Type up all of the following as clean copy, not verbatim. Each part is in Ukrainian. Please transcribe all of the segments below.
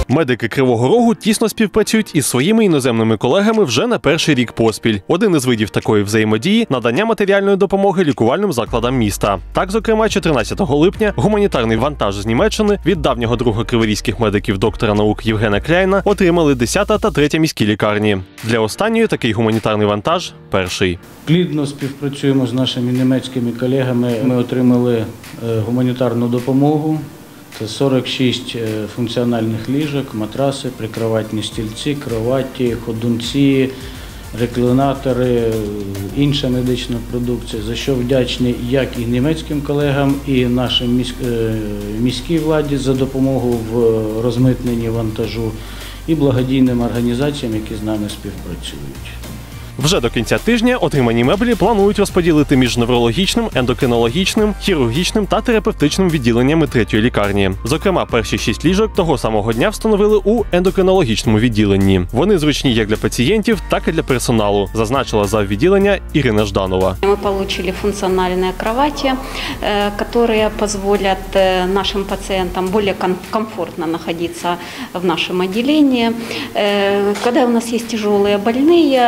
Медики Кривого Рогу тісно співпрацюють із своїми іноземними колегами вже на перший рік поспіль. Один із видів такої взаємодії – надання матеріальної допомоги лікувальним закладам міста. Так, зокрема, 14 липня гуманітарний вантаж з Німеччини від давнього друга криворізьких медиків доктора наук Євгена Кляйна отримали 10-та та 3-я міські лікарні. Для останньої такий гуманітарний вантаж – перший. Плідно співпрацюємо з нашими німецькими колегами. Ми отримали гуманітарну допомогу. Це 46 функціональних ліжок, матраси, прикроватні стільці, кроваті, ходунці, реклінатори, інша медична продукція, за що вдячні як і німецьким колегам, і нашій міській владі за допомогу в розмитненні вантажу, і благодійним організаціям, які з нами співпрацюють. Вже до кінця тижня отримані меблі планують розподілити між неврологічним, ендокринологічним, хірургічним та терапевтичним відділеннями 3-ї лікарні. Зокрема, перші 6 ліжок того самого дня встановили у ендокринологічному відділенні. Вони зручні як для пацієнтів, так і для персоналу, зазначила заввідділення Ірина Жданова. Ми отримали функціональні кроваті, які дозволять нашим пацієнтам більш комфортно знаходитися в нашому відділенні. Коли у нас є тяжелі больні,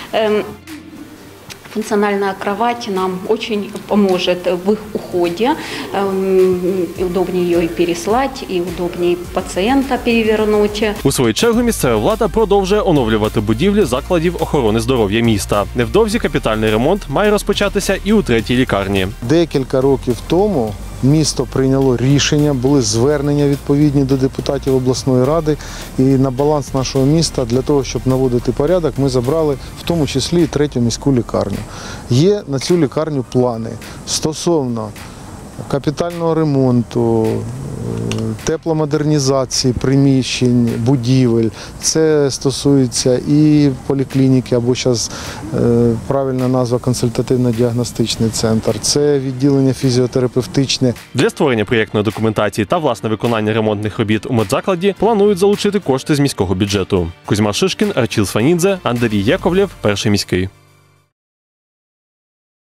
функциональная кровать нам очень поможет в их уходе. Удобнее ее и переслать, и удобнее пациента перевернуть. У свою чергу місцева влада продовжує оновлювати будівлі закладів охорони здоров'я міста. Невдовзі капітальний ремонт має розпочатися і у 3-й лікарні. Декілька років тому місто прийняло рішення, були звернення відповідні до депутатів обласної ради, і на баланс нашого міста для того, щоб наводити порядок, ми забрали в тому числі і 3-ю міську лікарню. Є на цю лікарню плани стосовно капітального ремонту, тепломодернізації приміщень, будівель. Це стосується і поліклініки, або зараз правильна назва консультативно-діагностичний центр. Це відділення фізіотерапевтичне. Для створення проєктної документації та власне виконання ремонтних робіт у медзакладі планують залучити кошти з міського бюджету. Кузьма Шишкін, Арчіл Сванідзе, Андрій Яковлєв, Перший міський.